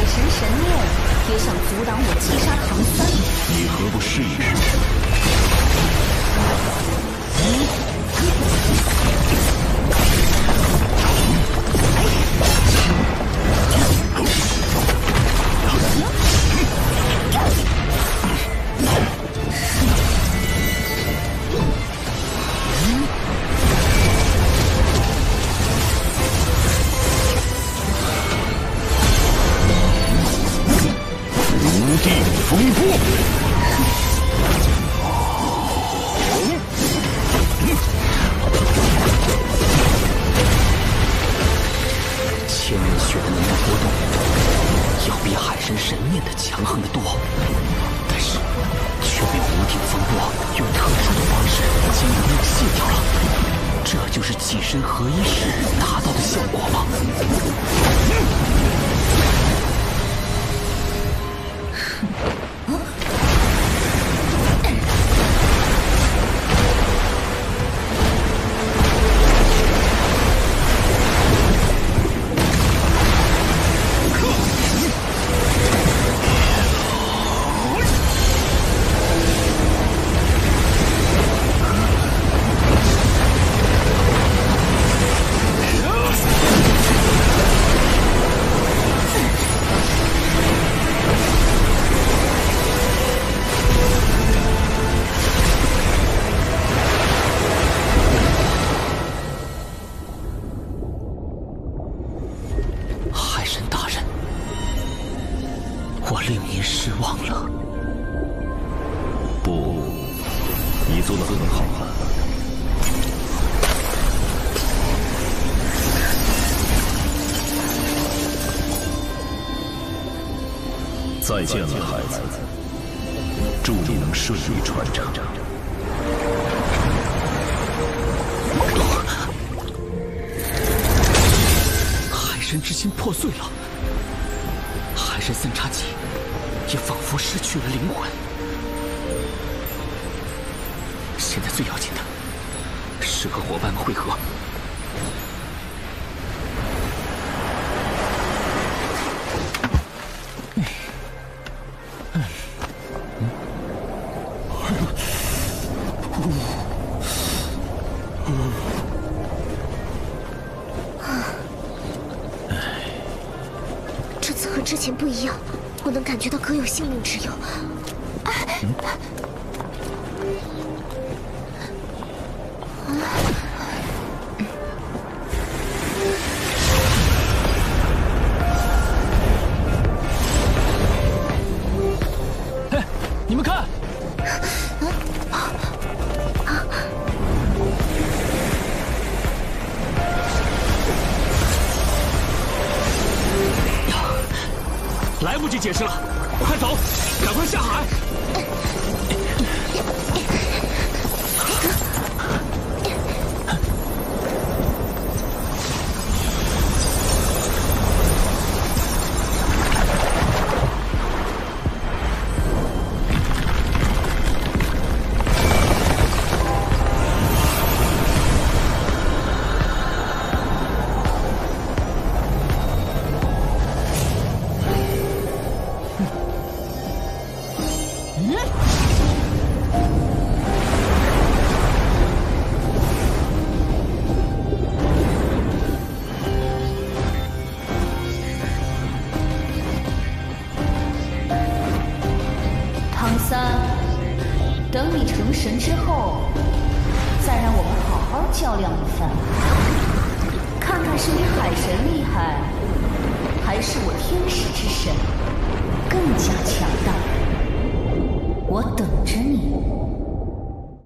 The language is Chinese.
神神念也想阻挡我击杀唐三， 你何不试一试？无地风波。千仞血的能量波动要比海神神念的强横得多，但是却被无顶风波用特殊的方式将能量卸掉了。这就是气身合一时达到的效果吗？我令您失望了。不，你做得很好啊。再见了，孩子。祝你能顺利传承。海神之心破碎了。海神三叉戟也仿佛失去了灵魂。现在最要紧的是和伙伴们会合。 这次和之前不一样，我能感觉到可有性命之忧。 哎，你们看！来不及解释了，快走，赶快下海！ 唐三，等你成神之后，再让我们好好较量一番，看看是你海神厉害，还是我天使之神。